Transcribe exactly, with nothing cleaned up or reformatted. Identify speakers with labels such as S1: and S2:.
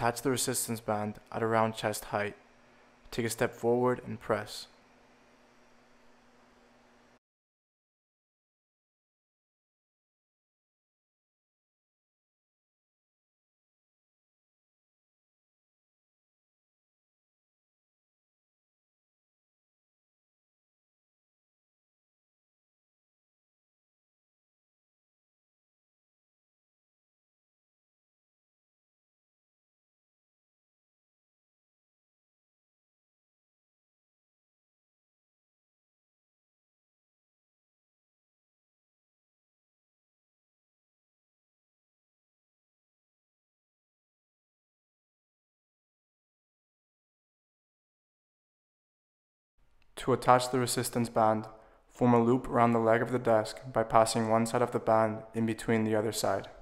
S1: Attach the resistance band at around chest height. Take a step forward and press. To attach the resistance band, form a loop around the leg of the desk by passing one side of the band in between the other side.